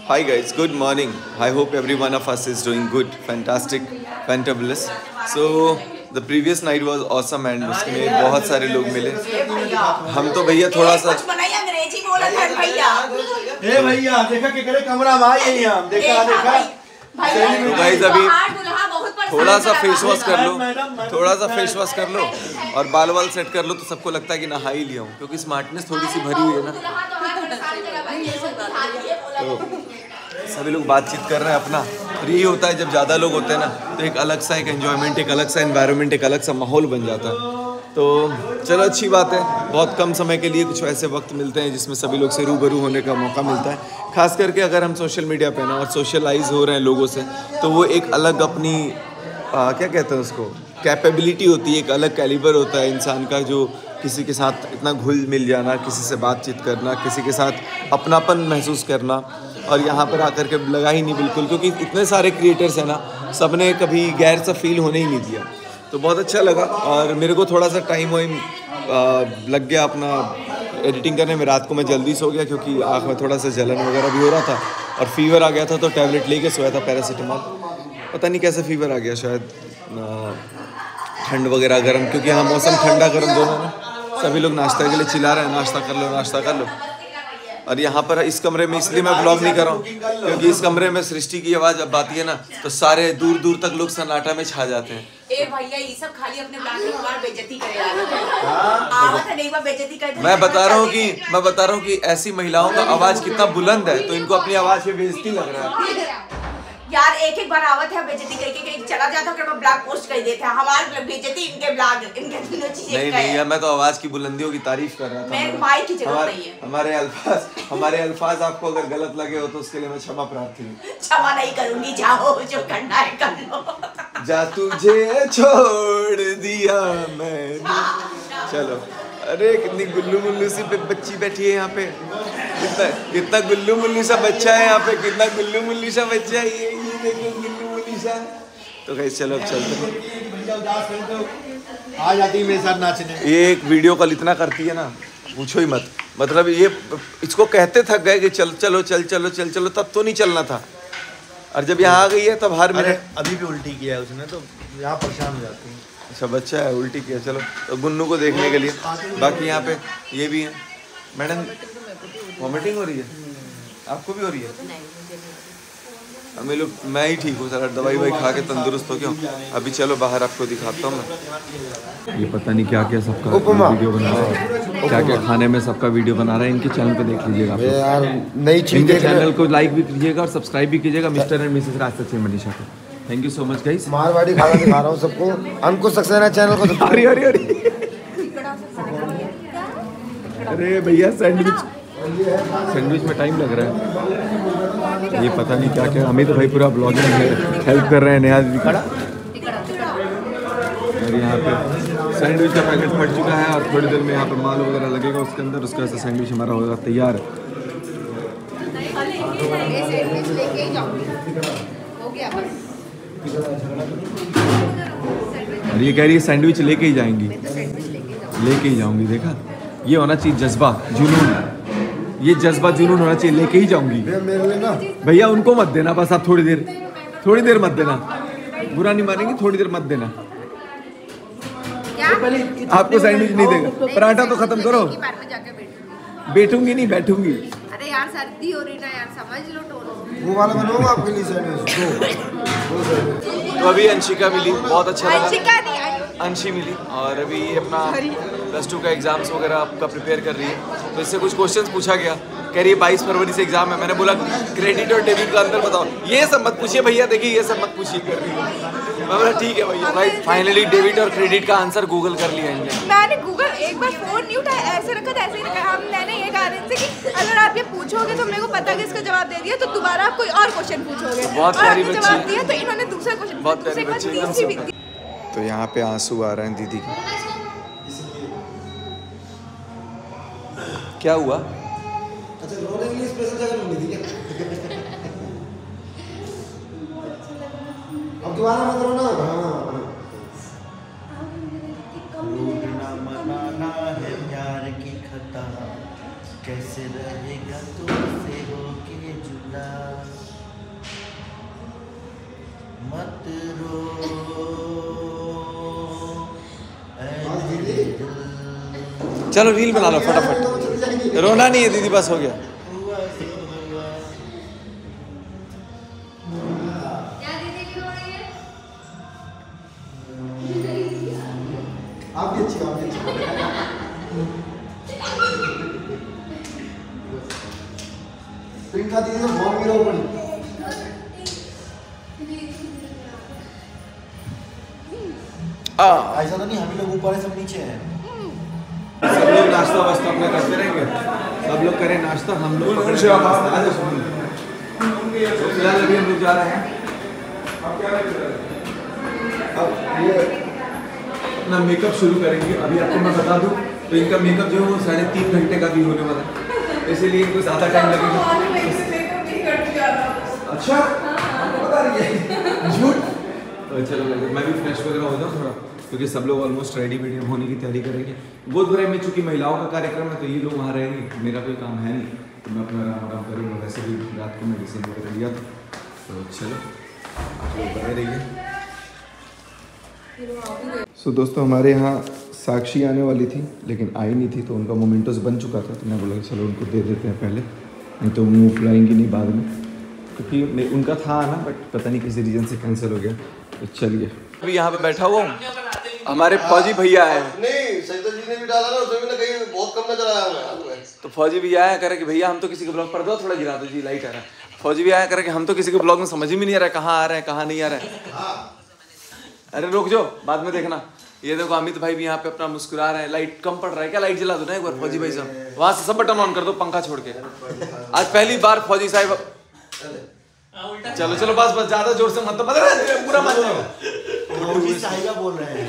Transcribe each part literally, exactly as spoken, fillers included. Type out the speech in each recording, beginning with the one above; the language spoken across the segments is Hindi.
Hi guys, good morning. I hope every one of us is doing good, fantastic, fantabulous. So the previous night was awesome and उसमें बहुत सारे लोग मिले. हम तो भैया थोड़ा सा अंग्रेजी बोला था भैया. ए भैया देखा कि करे कमरा में आए हैं हम देखा देखा. तो गाइस अभी थोड़ा सा फेस वॉश कर लो, थोड़ा सा फेस वॉश कर लो और बाल वाल सेट कर लो तो सबको लगता है कि नहा ही लिया हूँ क्योंकि स्मार्टनेस थोड़ी सी भरी हुई है ना. तो सभी लोग बातचीत कर रहे हैं अपना. और यही होता है जब ज़्यादा लोग होते हैं ना तो एक अलग सा एक एंजॉयमेंट, एक अलग सा एनवायरनमेंट, एक अलग सा माहौल बन जाता है. तो चलो अच्छी बात है. बहुत कम समय के लिए कुछ ऐसे वक्त मिलते हैं जिसमें सभी लोग से रूबरू होने का मौका मिलता है. खास करके अगर हम सोशल मीडिया पे ना और सोशलाइज हो रहे हैं लोगों से तो वो एक अलग अपनी आ, क्या कहते हैं उसको, कैपेबिलिटी होती है. एक अलग कैलिबर होता है इंसान का जो किसी के साथ इतना घुल मिल जाना, किसी से बातचीत करना, किसी के साथ अपनापन महसूस करना. और यहाँ पर आकर के लगा ही नहीं बिल्कुल, क्योंकि इतने सारे क्रिएटर्स हैं ना, सब ने कभी गैर सा फील होने ही नहीं दिया. तो बहुत अच्छा लगा. और मेरे को थोड़ा सा टाइम वाइम लग गया अपना एडिटिंग करने में. रात को मैं जल्दी सो गया क्योंकि आँख में थोड़ा सा जलन वगैरह भी हो रहा था और फीवर आ गया था. तो टैबलेट लेके सोया था, पैरासीटामॉल. पता नहीं कैसे फीवर आ गया, शायद ठंड वगैरह गर्म, क्योंकि यहाँ मौसम ठंडा गर्म दोनों ना. सभी लोग नाश्ता के लिए चिल्ला रहे हैं, नाश्ता कर लो नाश्ता कर लो. और यहाँ पर इस कमरे में इसलिए मैं ब्लॉग नहीं कर रहा हूँ क्योंकि इस कमरे में सृष्टि की आवाज़ अब आती है ना तो सारे दूर दूर तक लोग सन्नाटा में छा जाते हैं. ए भैया ये सब खाली अपने ब्लॉग में हमारी बेइज्जती करे आ रहे हैं. आवत है नहीं बार बेइज्जती कर. मैं बता रहा हूँ कि मैं बता रहा हूँ कि ऐसी महिलाओं का आवाज़ कितना बुलंद है तो इनको अपनी आवाज़ पे बेइज्जती लग रहा है. यार एक एक बार आवत है बेइज्जती करके कहीं चला जाता है, मैं ब्लॉग पोस्ट कर देते हैं. हमारे बेइज्जती इनके ब्लॉग, इनके तीनों चीजें. नहीं नहीं, मैं तो आवाज़ की बुलंदियों की तारीफ कर रहा था. मैं माइक की जरूरत नहीं है. हमारे अल्फाज हमारे अल्फाज आपको अगर गलत लगे हो तो उसके लिए मैं क्षमा प्रार्थी हूँ. क्षमा नहीं करूंगी, जाओ जो करना है कर लो. जा तुझे छोड़ दिया मैंने. चलो. अरे कितनी गुल्लू मुल्लू सी बच्ची बैठी है यहाँ पे. कितना कितना गुल्लू मुल्लू सा बच्चा है यहाँ पे. कितना गुल्लू मुल्लू सा बच्चा है ये. ये देखो गुल्लू मुल्लू सा. तो गाइस चलो अब चलते हैं. आ जाती है मेरे साथ नाचने. ये एक वीडियो कॉल इतना करती है ना, पूछो ही मत. मतलब ये इसको कहते थक गए कि चल चलो चल चलो चल चलो, तब तो नहीं चलना था. और जब यहाँ आ गई है तब हर मिनट. अभी भी उल्टी किया है उसने तो यहाँ परेशान हो जाती है. अच्छा बच्चा है, उल्टी किया. चलो तो गुन्नू को देखने के लिए. बाकी यहाँ पे ये भी है. मैडम वॉमिटिंग हो रही है, आपको भी हो रही है? हमें लोग, मैं ही ठीक हूँ सर, दवाई ववाई खा के तंदुरुस्त हो. क्यों अभी चलो बाहर आपको दिखाता हूँ मैं. ये पता नहीं क्या क्या सबका वीडियो बना रहा है, क्या क्या खाने में सबका वीडियो बना रहा है. इनके चैनल पे देख लीजिएगा आप यार. नई चीज़, चैनल को लाइक भी कीजिएगा और सब्सक्राइब भी कीजिएगा. मिस्टर एंड मिसेस रास्ता से मनीषा को thank you so much guys. Marwari खाना दिखा रहा हूँ सबको. अंकुश सक्सेना चैनल को. अरे अरे अरे अरे भैया सैंडविच सैंडविच में टाइम लग रहा है. ये पता नहीं क्या क्या. अमित भाई पूरा ब्लॉगिंग में हेल्प कर रहे हैं. नया भी खड़ा. और यहाँ पे सैंडविच का पैकेट फट चुका है और थोड़ी देर में यहाँ पे माल वगैरह लगेगा उसके अंदर. उसका ऐसा सैंडविच हमारा होगा तैयार. और ये कह रही है सैंडविच लेके ही जाएंगी, लेके ही जाऊंगी. देखा, ये होना चाहिए जज्बा, जुनून. ये जज्बा जुनून होना चाहिए. लेके ही जाऊंगी भैया. उनको मत देना बस. आप थोड़ी देर थोड़ी देर मत देना. बुरा नहीं मानेंगे. थोड़ी देर मत देना. आपको सैंडविच नहीं देगा. पराठा तो खत्म करो. बैठूंगी नहीं, बैठूंगी. अरे यार सर्दी हो रही ना यार, समझ लो. वो वाला बनवाऊंगा आपके लिए सैंडविच. तो अभी अंशिका मिली, बहुत अच्छा लगा. अंशिका नहीं, अंशी मिली. और अभी अपना प्लस टू का एग्जाम्स वगैरह आपका प्रिपेयर कर रही है. तो इससे कुछ क्वेश्चंस पूछा गया. कह रही है बाईस फरवरी से एग्जाम है. मैंने बोला क्रेडिट और डेबिट का अंतर बताओ. ये सब मत पूछिए भैया, देखिए ये सब मत पूछिए. कर रही है. मैं बोला ठीक है भैया. भाई फाइनली डेबिट और क्रेडिट का आंसर गूगल कर लिया इनने. मैंने गूगल एक बार फोन नहीं उठाया, ऐसे रखा था ऐसे ही रखा. हम मैंने ये कहा इनसे कि अगर आप ये पूछोगे तो मेरे को पता है कि इसका जवाब दे दिया तो दोबारा आप कोई और क्वेश्चन पूछोगे. बहुत प्यारी बच्ची. जवाब दिया तो इन्होंने दूसरा क्वेश्चन. बहुत प्यारी बच्ची. तो यहाँ पे आंसू आ रहे हैं दीदी के. क्या हुआ? अच्छा रोने के लिए स्पेशल जगह ढूंढी थी क्या? अब दोबारा मत रोना. हाँ रोना मनाना है प्यार की खता. कैसे रहेगा तुमसे होके जुदा. रो चलो रील बना लो फटाफट, रोना नहीं है दीदी, बस हो गया। आप भी अच्छी, आप भी अच्छी। प्रियंका दीदी तो बहुत गिरा पड़ी। ऐसा तो नहीं, हम ही लोग ऊपर है, सब नीचे हैं। सब लोग नाश्ता वास्ता अपना करते रहेंगे, सब लोग करें नाश्ता, हम लोग फिलहाल अभी हम लोग जा रहे हैं अब ये अपना मेकअप शुरू करेंगे। अभी आपको मैं बता दूं तो इनका मेकअप जो है वो साढ़े तीन घंटे का भी होने वाला है, इसीलिए इनको ज़्यादा टाइम लगेगा। अच्छा आपको बता रही है झूठ। तो चलो मैं भी फ्रेश वगैरह हो जाऊँ थोड़ा, क्योंकि सब लोग ऑलमोस्ट रेडी वेडी होने की तैयारी करेंगे। गोद भराई में चूँकि महिलाओं का कार्यक्रम है तो ये लोग वहाँ रहेंगे, मेरा कोई काम है नहीं, तो मैं अपना आराम आराम करूँगा। वैसे भी रात को मेडिसिन वगैरह लिया था, तो चलो आप लोग बने रहिए। सो दोस्तों हमारे यहाँ साक्षी आने वाली थी लेकिन आई नहीं थी, तो उनका मोमेंटोस बन चुका था, तो मैं बोला चलो उनको दे देते हैं पहले, नहीं तो वो फुलाएंगी नहीं बाद में, क्योंकि उनका था ना बट पता नहीं किसी रीज़न से कैंसिल हो गया। तो चलिए अभी यहाँ पे बैठा हुआ हूँ, हमारे फौजी भैया आए हैं। नहीं सैयद जी ने भी डाला ना, उसमें भी ना कहीं बहुत कम नजर आया हमें। तो फौजी भैया आया करे कि भैया हम तो किसी के ब्लॉग पर दो थोड़ा गिरा दो जी, लाइट आ रहा है। फौजी भी आया करे कि हम तो किसी के ब्लॉग में समझ ही नहीं आ रहा है कहाँ आ रहे हैं कहाँ नहीं आ रहे हैं। अरे रुक जाओ बाद में देखना। ये देखो अमित भाई भी यहाँ पे अपना मुस्कुरा रहे हैं। लाइट कम पड़ रहा है क्या? लाइट जला दो ना एक बार फौजी भाई साहब, वहां से सब बटन ऑन कर दो पंखा छोड़ के। आज पहली बार फौजी साहब, चलो चलो बस बस ज्यादा जोर से मत बता रहे पूरा मत बोल रहे हैं।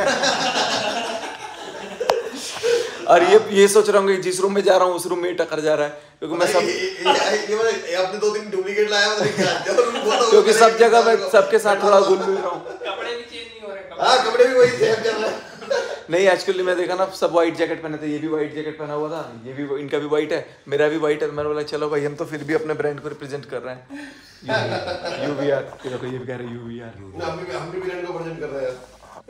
और ये ये सोच रहा हूँ जिस रूम में जा रहा हूँ उस रूम में टक्कर जा रहा है, क्योंकि मैं सब ये आपने दो दिन डुप्लीकेट लाया क्योंकि सब जगह मैं सबके साथ थोड़ा घुल मिल रहा हूँ। कपड़े भी चेंज नहीं हो रहे। हाँ कपड़े भी वही सेम चल रहा है। नहीं एक्चुअली मैं देखा ना सब व्हाइट जैकेट पहने थे, ये भी व्हाइट जैकेट पहना हुआ था, ये भी इनका भी व्हाइट है मेरा भी व्हाइट है, तो मैंने बोला चलो भाई हम तो फिर भी अपने ब्रांड को रिप्रेजेंट कर रहे हैं। यूवीआर देखो ये भी कह रहे हैं यूवीआर, हम भी हम भी ब्रांड को रिप्रेजेंट कर रहे हैं।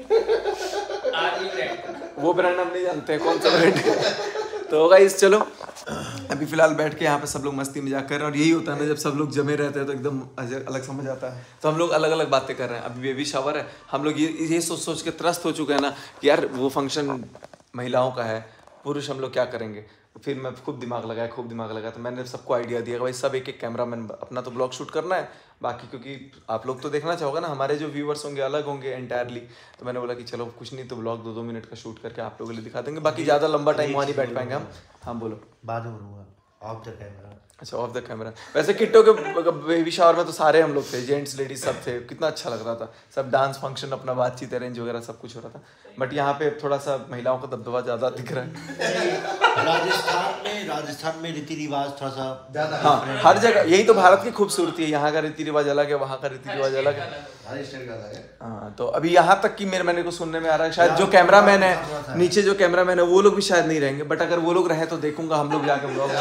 वो ब्रांड हम नहीं जानते हैं कौन सा ब्रांड है। तो गाइस चलो अभी फिलहाल बैठ के यहाँ पे सब लोग मस्ती मजाक कर रहे हैं, और यही होता है ना जब सब लोग जमे रहते हैं तो एकदम अलग समझ आता है। तो हम लोग अलग अलग बातें कर रहे हैं। अभी बेबी शावर है, हम लोग ये ये सोच सोच के त्रस्त हो चुके हैं ना कि यार वो फंक्शन महिलाओं का है, पुरुष हम लोग क्या करेंगे। फिर मैं खूब दिमाग लगाया खूब दिमाग लगाया तो मैंने सबको आइडिया दिया कि भाई सब एक एक कैमरा मैन अपना तो ब्लॉग शूट करना है, बाकी क्योंकि आप लोग तो देखना चाहोगे ना, हमारे जो व्यूवर्स होंगे अलग होंगे एंटायरली, तो मैंने बोला कि चलो कुछ नहीं तो ब्लॉग दो दो मिनट का शूट करके आप लोगों के लिए दिखा देंगे, बाकी ज़्यादा लंबा टाइम वहाँ नहीं बैठ पाएंगे हम। हाँ बोलो। बाद में बोलूँगा ऑफ द कैमरा। अच्छा ऑफ द कैमरा। वैसे किट्टो के बेबी शावर में तो सारे हम लोग थे, जेंट्स लेडीज सब थे, कितना अच्छा लग रहा था, सब डांस फंक्शन अपना बातचीत अरेंज वगैरह सब कुछ हो रहा था। बट यहाँ पे थोड़ा सा महिलाओं का दबदबा ज़्यादा दिख रहा है। राजस्थान में राजस्थान में रीति रिवाज थोड़ा सा ज्यादा। हाँ हर जगह यही तो भारत की खूबसूरती है, यहाँ का रीति रिवाज अलग है, वहाँ का रीति रिवाज अलग है। हर स्टाइल का अलग है। हाँ तो अभी यहाँ तक कि मेरे मैंने को सुनने में आ रहा है शायद जो कैमरा मैन है नीचे जो कैमरा मैन है वो लोग भी शायद नहीं रहेंगे, बट अगर वो लोग रहे तो देखूंगा हम लोग जाके ब्लॉग।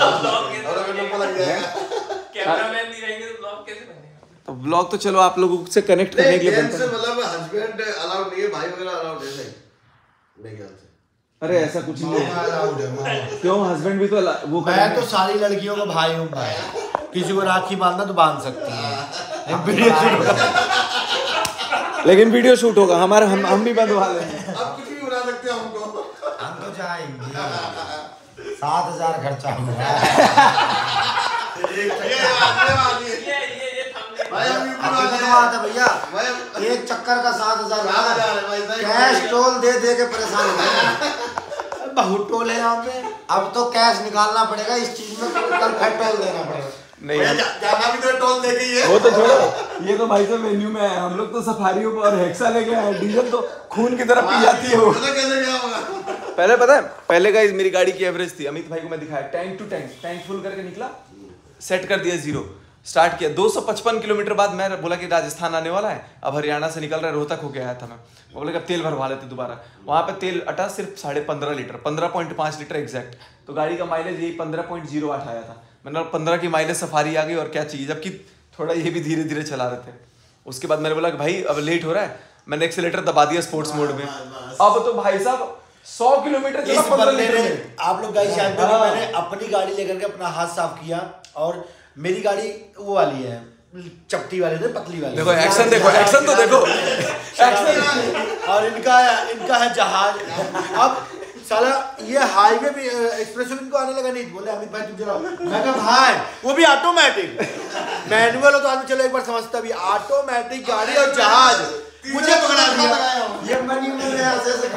कैमरामैन नहीं रहेंगे तो ब्लॉग कैसे बनेगा? तो ब्लॉग तो चलो आप लोगों से कनेक्ट करने के लिए बनता है। मतलब हस्बैंड अलाउड नहीं है, भाई वगैरह अलाउड है मेरे ख्याल से। अरे ऐसा कुछ नहीं है, क्यों हस्बैंड भी तो वो मैं तो सारी लड़कियों का भाई हूँ भाई, किसी को राखी बांधना तो बांध सकती है। लेकिन वीडियो शूट होगा हमारा, हम हम भी बंधवा लेंगे। आप कुछ भी बना सकते हो हमको। हम तो जाएंगे, सात हजार खर्चा होगा। ये ये ये ये ये ये थंबनेल भाई हम यूपी अब वाले कितनी हैं। बात है भैया, भाई एक चक्कर का सात हजार सात हजार है भाई, सही कैश बात है। टोल दे दे के परेशान हो गए। बहुत टोल है यहाँ पे, अब तो कैश निकालना पड़ेगा इस चीज में, कल फिर टोल देना पड़ेगा। नहीं भैया जा- जाना भी तो टोल दे के ही है। वो तो छोड़ो, ये तो भाई साहब मेन्यू में है, हम लोग तो सफारियों पर हेक्सा लेके आए, डीजल तो खून की तरह पी जाती है वो। पता कैसे क्या होगा? पहले पता है पहले गाइस मेरी गाड़ी की एवरेज थी, अमित भाई को मैं दिखाया tank to tank, tank full करके निकला, सेट कर दिया जीरो, स्टार्ट किया दो सौ पचपन किलोमीटर बाद मैं बोला कि राजस्थान आने वाला है, अब हरियाणा से निकल रहा है, रोहतक होके आया था मैं, बोले कि अब तेल भरवा लेते दोबारा। वहाँ पे तेल अटा सिर्फ साढ़े पंद्रह लीटर, पंद्रह पॉइंट पाँच लीटर एग्जैक्ट, तो गाड़ी का माइलेज यही पंद्रह पॉइंट जीरो आठ आया था। मैंने पंद्रह की माइलेज सफारी आ गई और क्या चाहिए, जबकि थोड़ा ये भी धीरे धीरे चला रहे थे। उसके बाद मैंने बोला कि भाई अब लेट हो रहा है, मैंने एक्सीलेटर दबा दिया स्पोर्ट्स मोड में। अब तो भाई साहब सौ किलोमीटर चला पंद्रह लीटर में। आप लोग गाइस जानते हो मैंने अपनी गाड़ी लेकर के अपना हाथ साफ किया, और मेरी गाड़ी वो वाली है चपटी वाले थे, पतली वाली। देखो एक्शन, देखो एक्शन तो देखो एक्शन। और इनका इनका है जहाज। अब साला ये हाईवे भी एक्सप्रेसवे इनको आने लगा नहीं, बोले अमित भाई तुम चलाओ। मैं कहा भाई वो भी ऑटोमेटिक, मैनुअल हो तो आदमी चलो एक बार समझता भी, ऑटोमेटिक गाड़ी और जहाज मुझे पकड़ा दिया। ये मनी में ऐसे ऐसे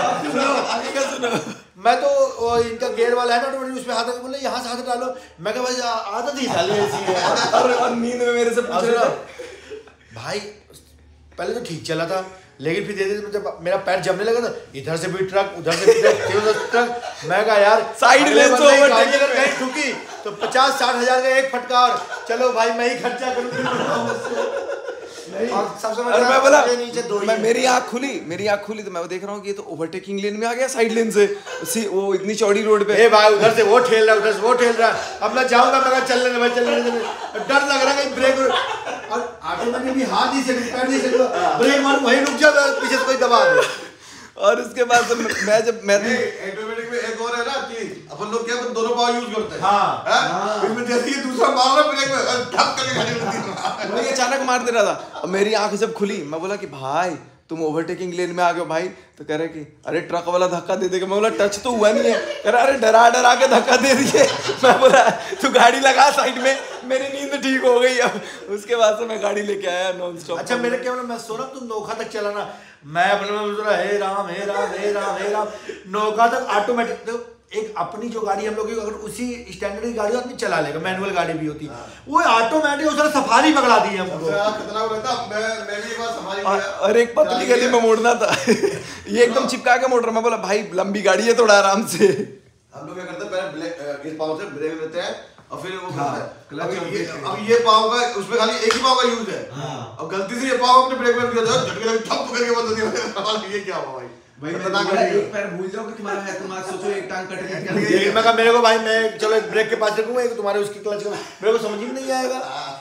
मैं तो वो इनका गेयर वाला है ना ऑटोमेटिक, उसमें हाथ बोले यहाँ से हाथ डालो। मैं कहा भाई आदत ही साली ऐसी है। और नींद में मेरे से पूछ रहे थे भाई पहले तो ठीक चला था, लेकिन फिर धीरे धीरे जब मेरा पैर जमने लगा तो इधर से भी ट्रक उधर से भी ट्रक उधर ट्रक। मैं कहा यार साइड लेन से ओवरटेक अगर कहीं ठुकी तो पचास साठ हजार का एक फटका, और चलो भाई मैं ही खर्चा करूँ। और सबसे और मैं बोला नीचे दो मैं मेरी आंख खुली मेरी आंख खुली तो मैं देख रहा हूँ कि ये तो ओवरटेकिंग लेन में आ गया साइड लेन से, सी वो इतनी चौड़ी रोड पे। ए भाई उधर से वो ठेल रहा है उधर से वो ठेल रहा है। अब मैं जाऊंगा मैं चल लेने भाई चल लेने, डर लग रहा है कहीं ब्रेक, और ऑटोमेटिक भी हाथ ही से पैर नहीं से ब्रेक मारूं वहीं रुक जा, पीछे से कोई दबा दे। और उसके बाद मैं जब मैं ऑटोमेटिक में एक और है ना कि अपन लोग क्या अपन दोनों पावर यूज करते हैं। हाँ हैं फिर जैसे ही दूसरा मार रहा ब्रेक में धप करके गाड़ी रुकती है। मैं अचानक मार दे रहा था, और मेरी आंख जब खुली मैं बोला कि भाई तुम ओवरटेकिंग लेन में आ गए भाई। तो कह रहे कि अरे ट्रक वाला धक्का दे देगा। मैं बोला टच तो हुआ नहीं है। कह रहा अरे डरा डरा के धक्का दे दिए। मैं बोला तू गाड़ी लगा साइड में, मेरी नींद ठीक हो गई। अब उसके बाद से मैं गाड़ी लेके आया नॉन स्टॉप। अच्छा मेरे क्या मतलब मैं सो रहा तुम नौखा तक चलाना, मैं अपने में सोच रहा हे राम हे राम हे राम हे राम, नौखा तक ऑटोमेटिक। तो एक अपनी जो गाड़ी हम लोग की अगर उसी स्टैंडर्ड की गाड़ी आदमी चला लेगा, मैनुअल गाड़ी भी होती वो ऑटोमेटिक उसने सफारी पकड़ा दी है हमको। खतरा रहता मैं मैं भी एक बार सफारी और, और एक पतली गली में मोड़ना था। ये एकदम चिपका के मोड़ रहा। मैं बोला भाई लंबी गाड़ी है थोड़ा आराम से। हम लोग क्या करते हैं पहले इस पाँव से ब्रेक लेते हैं और फिर वो करते हैं। अब ये अब ये पाँव का उसमें खाली एक ही पाँव का यूज है। अब गलती से ये पाँव अपने ब्रेक में दिया था, झटके लगे ठप करके बंद हो गया। ये क्या हुआ भाई? भाई मैं एक पैर भूल जाओ कि तुम्हारा है, तुम आज सोचो एक टांग कट गई। मैं कहा मेरे को भाई मैं चलो एक ब्रेक के पास रखूंगा, एक तुम्हारे उसकी क्लच का मेरे को समझ ही नहीं आएगा।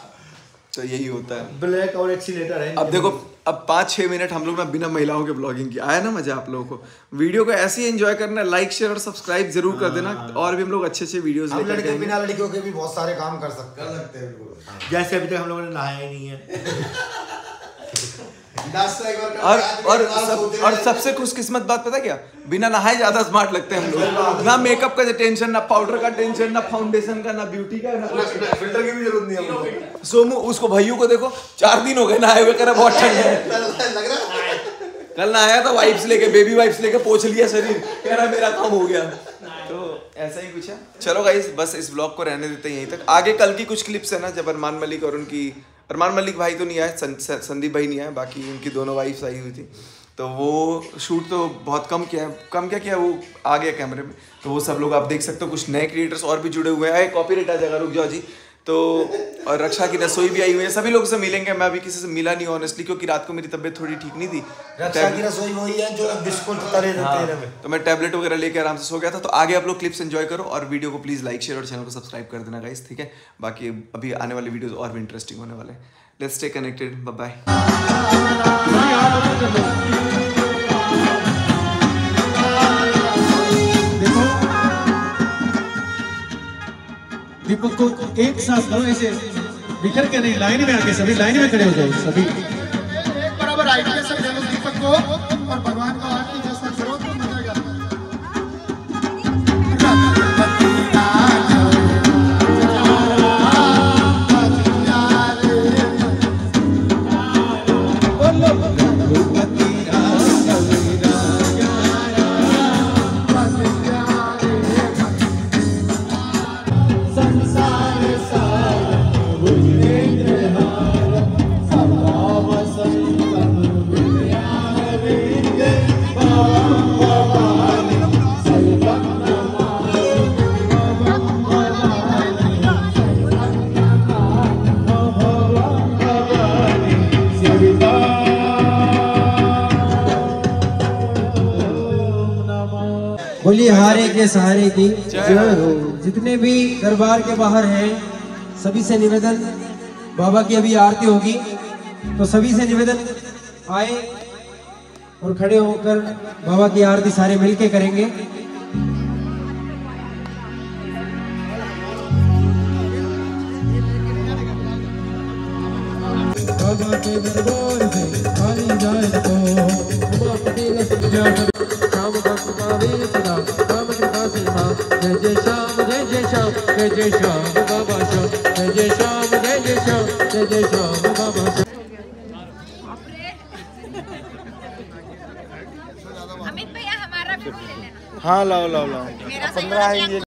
तो यही होता है ब्रेक और एक्सीलेटर है। अब देखो अब पाँच छः मिनट हम लोग ना बिना महिलाओं के ब्लॉगिंग की आया ना मजा आप लोगों को। वीडियो को ऐसे ही एंजॉय करना, लाइक शेयर और सब्सक्राइब जरूर कर देना। और भी हम लोग अच्छे अच्छे वीडियोस हम लेकर लड़के आएंगे। बिना लड़कियों के भी बहुत सारे काम कर सकते कर सकते हैं। जैसे अभी तक हम लोगों ने नहाया ही नहीं है। और और सब, और सबसे खुशकिस्मत बात पता क्या, बिना नहाए ज्यादा स्मार्ट लगते हैं हम लोग। ना मेकअप का टेंशन, ना पाउडर का टेंशन, ना फाउंडेशन का, ना ब्यूटी का, ना फिल्टर की भी जरूरत नहीं है हमको। सोमू उसको भाइयों को देखो चार दिन हो गए नहाए हुए, कह रहा बहुत ठंड है। लग रहा है कल नहाया था वाइप्स लेके, बेबी वाइप्स लेके पोंछ लिया शरीर, कह रहा मेरा काम हो गया। तो ऐसा ही कुछ है। चलो गाइस बस इस व्लॉग को रहने देते हैं यहीं तक। आगे कल की कुछ क्लिप्स है ना जब अरमान मलिक और उनकी, अरमान मलिक भाई तो नहीं आए, संदीप भाई नहीं आए, बाकी उनकी दोनों वाइफ्स आई हुई थी। तो वो शूट तो बहुत कम किया है, कम क्या किया वो आ गया कैमरे में। तो वो सब लोग आप देख सकते हो, कुछ नए क्रिएटर्स और भी जुड़े हुए हैं। कॉपीराइट आ जाएगा, रुक जाओ जी। तो और रक्षा की रसोई भी आई हुई है, सभी लोगों से मिलेंगे। मैं अभी किसी से मिला नहीं ऑनेस्टली, क्योंकि रात को मेरी तबीयत थोड़ी ठीक नहीं थी। रक्षा की रसोई वही है जो बिस्कुट तले देते हैं। तो मैं टैबलेट वगैरह लेके आराम से सो गया था। तो आगे आप लोग क्लिप्स एंजॉय करो और वीडियो को प्लीज लाइक शेयर और चैनल को सब्सक्राइब कर देना गाइस, ठीक है। बाकी अभी आने वाले वीडियोस और भी इंटरेस्टिंग होने वाले हैं। Let's stay connected, bye bye. Deepak को एक साथ करो, ऐसे बिखर के नहीं, लाइन में आके सभी लाइन में खड़े हो जाओ सभी। एक बराबर आइडिया से दे दो दीपक को और भगवान का आरती जैसा करो तो मजा बोलिए हारे के सहारे की जय हो। जितने भी दरबार के बाहर हैं सभी से निवेदन, बाबा की अभी आरती होगी, तो सभी से निवेदन आए और खड़े होकर बाबा की आरती सारे मिलके करेंगे। बाबा के दरबार से खाली जाए तो उमा पटेल श्याम भक्त पावे सदा राम कृपा से मां जय जय श्याम जय जय श्याम जय जय श्याम बाबा श्याम जय जय श्याम जय जय श्याम जय जय श्याम बाबा श्याम। अमित भैया हमारा भी ले लेना। हाँ लाओ लाओ लाओ मेरा पंद्रह है ये।